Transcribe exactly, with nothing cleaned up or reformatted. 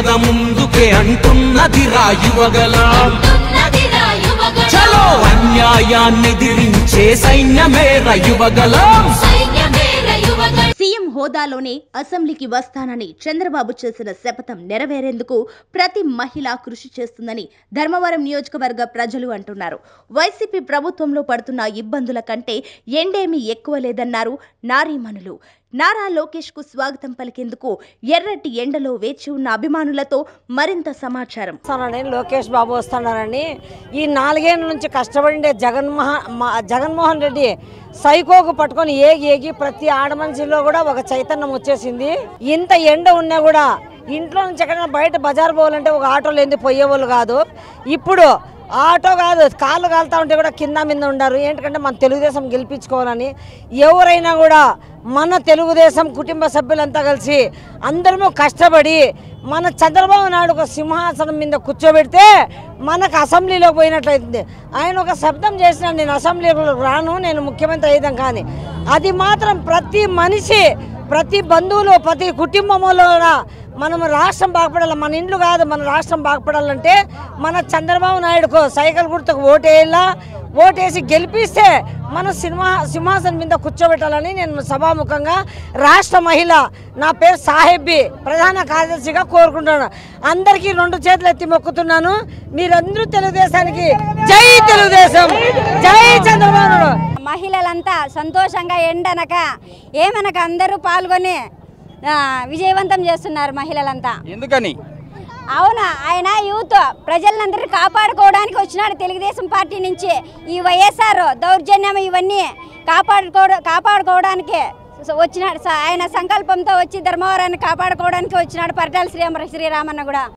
పద ముందుకే అంటున్నదిరా యువగలం చలో అన్యాయాన్ని దిరించే సైన్యమేర యువగలం సీఎం హోదాలోనే అసెంబ్లీకి వస్తానని చంద్రబాబు చేసిన శపథం నెరవేరేందుకు ప్రతి మహిళ కృషి చేస్తుందని ధర్మవరం నియోజకవర్గ ప్రజలు అంటున్నారు. వైసీపీ ప్రభుత్వంలో పడుతున్న ఇబ్బందుల కంటే ఎండేమీ ఎక్కువ లేదన్నారు నారీమణులు. నారా లోకేష్ కు స్వాగతం పలికేందుకు ఎర్రటి ఎండలో వేచి ఉన్న అభిమానులతో మరింత సమాచారం. లోకేష్ బాబు వస్తున్నారని ఈ నాలుగేళ్ల నుంచి కష్టపడిండే జగన్మోహన్ జగన్మోహన్ రెడ్డి సైకోకు పట్టుకొని ఏగి ఏగి ప్రతి ఆడమనిషిలో కూడా ఒక చైతన్యం వచ్చేసింది. ఇంత ఎండ ఉన్నా కూడా ఇంట్లో నుంచి ఎక్కడైనా బయట బజార్ పోవాలంటే ఒక ఆటోలో ఎందుకు పోయేవాళ్ళు కాదు. ఇప్పుడు ఆటో కాదు, కాళ్ళు కాలుతా ఉంటే కూడా కింద మీద ఉండరు. ఏంటంటే మన తెలుగుదేశం గెలిపించుకోవాలని ఎవరైనా కూడా మన తెలుగుదేశం కుటుంబ సభ్యులంతా కలిసి అందరము కష్టపడి మన చంద్రబాబు నాయుడు ఒక సింహాసనం మీద కూర్చోబెడితే మనకు అసెంబ్లీలో పోయినట్లయితుంది. ఆయన ఒక శబ్దం చేసిన నేను అసెంబ్లీలో రాను, నేను ముఖ్యమంత్రి అయ్యాం. కానీ అది మాత్రం ప్రతి మనిషి, ప్రతి బంధువులు, ప్రతి కుటుంబంలో మనం రాష్ట్రం బాగుపడాలి. మన ఇండ్లు కాదు, మన రాష్ట్రం బాగుపడాలంటే మన చంద్రబాబు నాయుడుకు సైకిల్ గుర్తుకు ఓటేయాలా, ఓటేసి గెలిపిస్తే మన సినిమా సింహాసనం మీద కూర్చోబెట్టాలని నేను సభాముఖంగా రాష్ట్ర మహిళ, నా పేరు సాహెబ్బి, ప్రధాన కార్యదర్శిగా కోరుకుంటున్నాను. అందరికీ రెండు చేతులు ఎత్తి మొక్కుతున్నాను. మీరందరూ తెలుగుదేశానికి జై తెలుగుదేశం, జై చంద్రబాబు. మహిళలంతా సంతోషంగా ఎండనక ఏమనక అందరూ పాల్గొని విజయవంతం చేస్తున్నారు మహిళలంతా. ఎందుకని? అవునా, ఆయన యూత్ ప్రజలందరినీ కాపాడుకోవడానికి వచ్చినాడు తెలుగుదేశం పార్టీ నుంచి. ఈ వైఎస్ఆర్ దౌర్జన్యం ఇవన్నీ కాపాడుకో కాపాడుకోవడానికి వచ్చినాడు. ఆయన సంకల్పంతో వచ్చి ధర్మవరాన్ని కాపాడుకోవడానికి వచ్చినాడు పరిటాల శ్రీ శ్రీరామన్న కూడా.